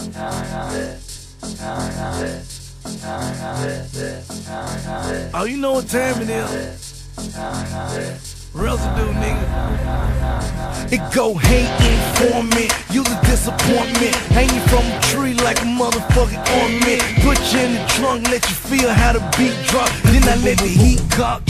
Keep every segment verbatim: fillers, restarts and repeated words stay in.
Oh, you know what time it is. Residue, nigga. It go hate informant, use a disappointment, hanging from a tree like a motherfucking ornament. Put you in the trunk, let you feel how the beat drop, then I let the heat cock.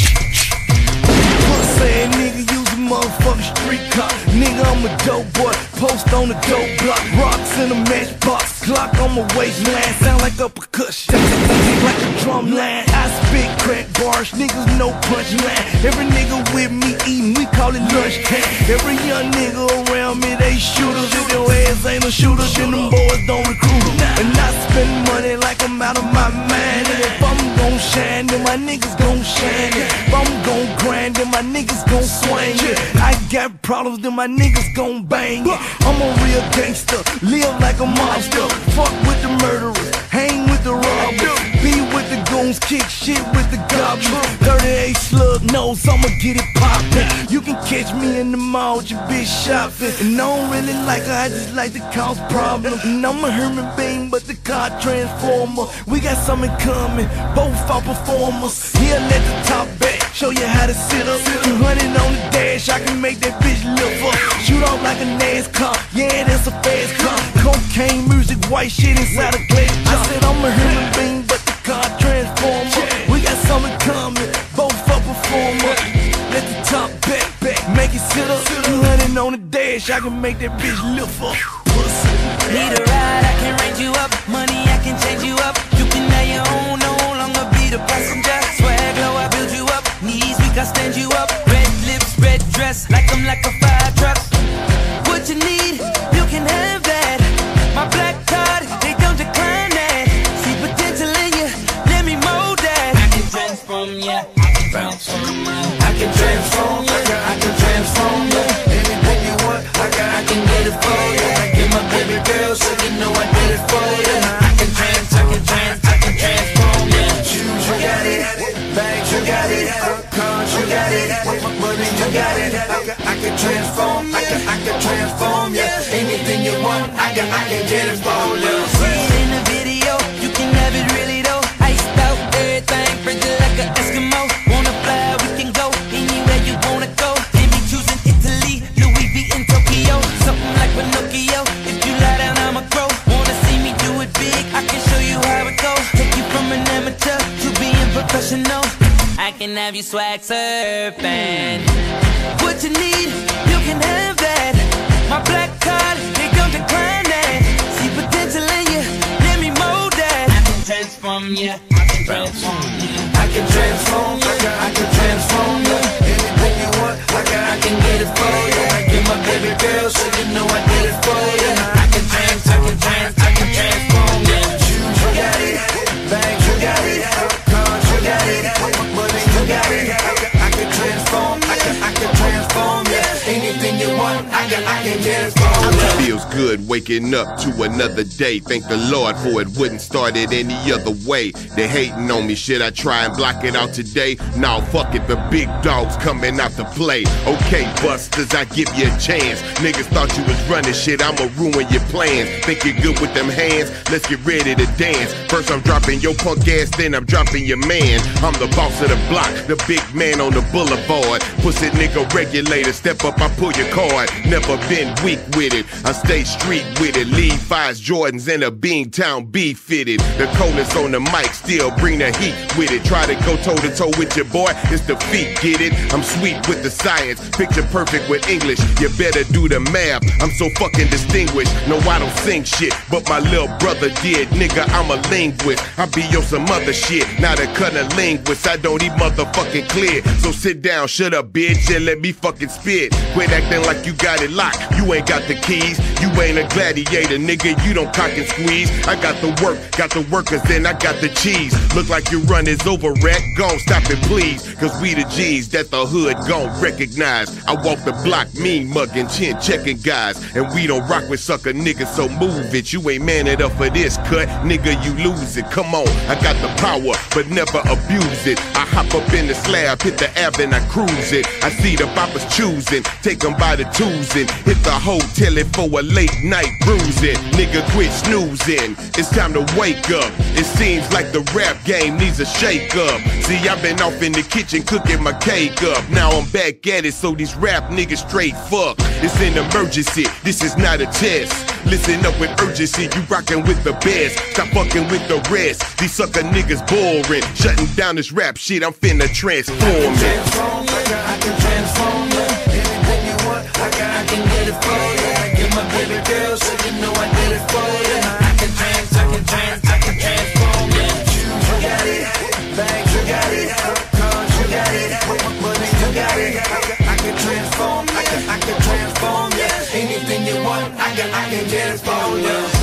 Pussy nigga, use a motherfucking street cop. Nigga, I'm a dope boy, post on the dope block. Rocks in a matchbox, Glock on my waistline, sound like a percussion, like a drum line. I spit crack bars, niggas no punchline. Every nigga with me eating, we call it lunchtime. Every young nigga around me, they shooters. If your ass ain't a shooter, then them boys don't recruit them. And I spend money like I'm out of my mind. And if I'm gon' shine, then my niggas gon' shine. If I'm gon' grind, then my niggas gon' swing. I got problems, then my niggas gon' bang. I'm a real gangster, live like a monster. Fuck with the murderers, hang with the robbers, be with the goons, kick shit with the goblins. thirty-eight slug nose, I'ma get it poppin'. You can catch me in the mall with your bitch shopping. And I don't really like her, I just like to cause problems. And I'm a human being, but the car transformer. We got something coming, both our performers. Here, let the top back, show you how to sit up. two hundred on the dash, I can make that bitch lift up. Shoot off like a NASCAR, yeah, that's a fast car. Cocaine music, white shit inside a glass jar. I said I'm a human being, but the car transformer. We got something coming, both our performers. Let the top back, back, make it sit up. two hundred on the dash, I can make that bitch lift up. Pussy. Need a ride, I can range you up. Money, I can change you up. You can have your own, no longer be the passenger. Swag low, I build you up. Knees weak, I stand you up. Red lips, red dress, like I'm like a fire truck. What you need, you can have that. My black card, they don't decline that. See potential in you, let me mold that. I can transform ya, I can transform ya. I can transform ya, I can transform ya. Anything you want, I got, I can get it for ya. I get my baby girl, so you know I did it for ya. I can trans, I can trans, I can transform ya. Shoes, you got it. Bags, you got it. Cars, you got it. Money, you got it. I can, I can transform, I can, I can transform ya. Anything you want, I can, I can get it for ya. See it in the video, you can have it really though. Iced out, everything, frigid like an Eskimo. Wanna fly, we can go anywhere you wanna go. Maybe choosing Italy, Louis V in Tokyo. Something like Pinocchio, if you lie down, I'ma grow. Wanna see me do it big, I can show you how it goes. Take you from an amateur to being professional. I can have you swag surfing. What you need, you can have that. My black card, they don't decline that. See potential in you, let me mold that. I can transform ya, I can transform ya. I can transform, I can, I can transform ya. Anything you want, I can, I can get it for ya. I get my baby girl, so you know I did it for ya. I can trans, I can trans, I can transform ya. Shoes, you got it. Bags, you got it. Cars, you got it. Money, you got it. I can, I can transform, I can, I can transform ya. Anything you want, I can, I can get it for ya. Feels good waking up to another day. Thank the Lord for it wouldn't start it any other way. They hating on me, should I try and block it out today? Nah, fuck it, the big dog's coming out to play. Okay, busters, I give you a chance. Niggas thought you was running shit, I'ma ruin your plans. Think you're good with them hands? Let's get ready to dance. First I'm dropping your punk ass, then I'm dropping your man. I'm the boss of the block, the big man on the boulevard. Pussy nigga regulator, step up, I pull your card. Never been weak with it, I stay street with it. Levi's, Jordans, and a Beantown B fitted. The coldest on the mic, still bring the heat with it. Try to go toe to toe with your boy, it's the feet, get it? I'm sweet with the science, picture perfect with English. You better do the math, I'm so fucking distinguished. No, I don't sing shit, but my little brother did. Nigga, I'm a linguist, I be on some other shit. Not a cunnilinguist, I don't eat motherfucking clear. So sit down, shut up, bitch, and let me fucking spit. Quit acting like you got it locked, you ain't got the keys. You ain't a gladiator, nigga, you don't cock and squeeze. I got the work, got the workers, then I got the cheese. Look like your run is over, rat, gon' stop it please. Cause we the G's that the hood gon' recognize. I walk the block, mean mugging, chin checking guys. And we don't rock with sucker niggas, so move it. You ain't man it up for this cut, nigga, you lose it. Come on, I got the power, but never abuse it. I hop up in the slab, hit the Ave and I cruise it. I see the boppers choosing, take them by the twos and hit the hotel it for a late late night bruising. Nigga, quit snoozing. It's time to wake up. It seems like the rap game needs a shake up. See, I've been off in the kitchen cooking my cake up. Now I'm back at it, so these rap niggas straight fuck. It's an emergency, this is not a test. Listen up with urgency, you rockin' with the best. Stop fucking with the rest. These sucker niggas boring. Shutting down this rap shit, I'm finna transform it. Transform, I can, I can transform you. Anything you want, I can, I can get it for you. I get my baby girl, so you know I did it for you. I can trans, I can trans, I can transform you. Shoes, you got it. Bags, you got it. Cars, you got it. Money, you got it. I can, I can transform, I can, I can transform you. Anything you want, I can, I can get it for you.